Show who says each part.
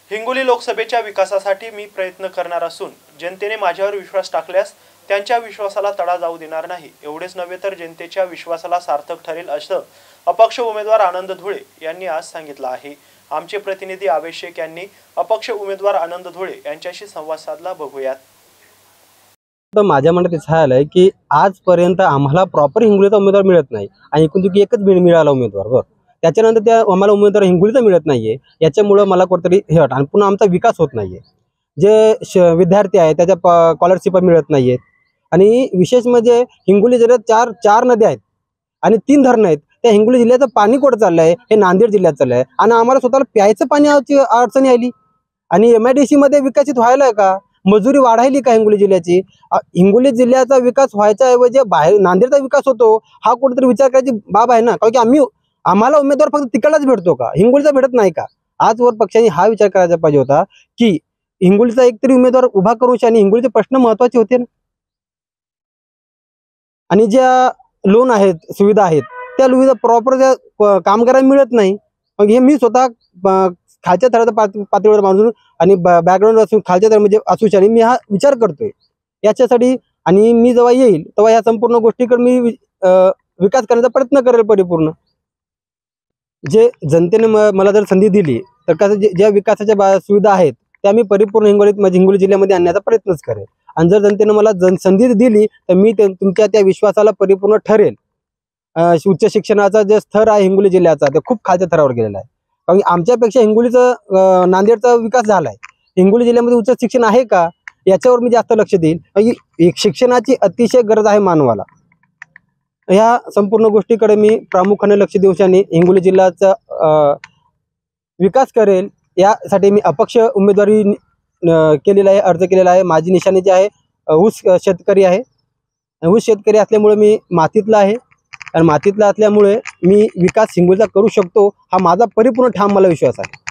Speaker 1: हिंगोली लोकसभेच्या विकासासाठी मी प्रयत्न करणार असून जनतेने माझ्यावर विश्वास टाकल्यास त्यांच्या विश्वासाला तडा जाऊ देणार नाही। एवढेच नव्हे तर जनतेच्या विश्वासाला सार्थक ठरेल असं अपक्ष उमेदवार आनंद धुळे यांनी आज सांगितलं आहे। आमचे प्रतिनिधी आवेश शेख यांनी अपक्ष उमेदवार आनंद धुळे यांच्याशी संवाद साधला, बघूयात।
Speaker 2: तर माझ्या मनात असं आलंय की आजपर्यंत आम्हाला प्रॉपर हिंगोलीचा उमेदवार मिळत नाही आणि एकूण एकच मिळाला उमेदवार, बरं त्याच्यानंतर त्या आम्हाला उमेदवार हिंगोलीचा मिळत नाहीये। याच्यामुळे मला कुठेतरी हे वाटतं आणि पुन्हा आमचा विकास होत नाहीये। जे विद्यार्थी आहेत त्याच्या स्कॉलरशिप मिळत नाहीयेत आणि विशेष म्हणजे हिंगोली जिल्ह्यात चार नद्या आहेत आणि 3 धरणं आहेत। त्या हिंगोली जिल्ह्याचं पाणी कुठं चाललंय हे नांदेड जिल्ह्यात चाललंय आणि आम्हाला स्वतःला प्यायचं पाण्याची अडचणी आली आणि MIDC मध्ये विकसित व्हायला का, मजुरी वाढायली का हिंगोली जिल्ह्याची? हिंगोली जिल्ह्याचा विकास व्हायचा ऐवजी बाहेर नांदेडचा विकास होतो, हा कुठेतरी विचार करायची बाब आहे ना। कारण की आम्हाला उमेदवार फक्त तिकडलाच भेटतो का, हिंगोलीचा भेटत नाही का? आजवर पक्षाने हा विचार करायला पाहिजे होता की हिंगोलीचा एक तरी उमेदवार उभा करून आणि हिंगोलीचे प्रश्न महत्त्वाचे होते ना। आणि ज्या लोन आहेत, सुविधा आहेत, त्या सुविधा प्रॉपर त्या कामगारांना मिळत नाही। मग हे मी स्वतः खालच्या थराच्या पातळीवर माणूस आणि बॅकग्राऊंड असून खालच्या थर म्हणजे असून मी हा विचार करतोय याच्यासाठी। आणि मी जेव्हा येईल तेव्हा या संपूर्ण गोष्टीकडे मी विकास करण्याचा प्रयत्न करेल परिपूर्ण। जे जनतेने मला जर संधी दिली तर कसं ज्या विकासाच्या सुविधा आहेत त्या मी परिपूर्ण हिंगोली जिल्ह्यामध्ये आणण्याचा प्रयत्नच करेल। आणि जर जनतेने मला संधी दिली तर मी तुमच्या त्या विश्वासाला परिपूर्ण ठरेल। उच्च शिक्षणाचा जे स्तर आहे हिंगोली जिल्ह्याचा ते खूप खालच्या थरावर गेलेला आहे। कारण आमच्यापेक्षा हिंगोलीचं नांदेडचा विकास झालाय। हिंगोली जिल्ह्यामध्ये उच्च शिक्षण आहे का याच्यावर मी जास्त लक्ष देईल। शिक्षणाची अतिशय गरज आहे मानवाला। ह्या संपूर्ण गोष्टीकडे मी प्रामुख्याने लक्ष देऊ आणि हिंगोली जिल्ह्याचा विकास करेल। यासाठी मी अपक्ष उमेदवारी केलेला आहे, अर्ज केलेला आहे। माझी निशाणी जी आहे ऊस शेतकरी आहे। ऊस शेतकरी असल्यामुळे मी मातीतला आहे आणि मातीतला असल्यामुळे मी विकास हिंगोलीचा करू शकतो, हा माझा परिपूर्ण ठाम मला विश्वास आहे।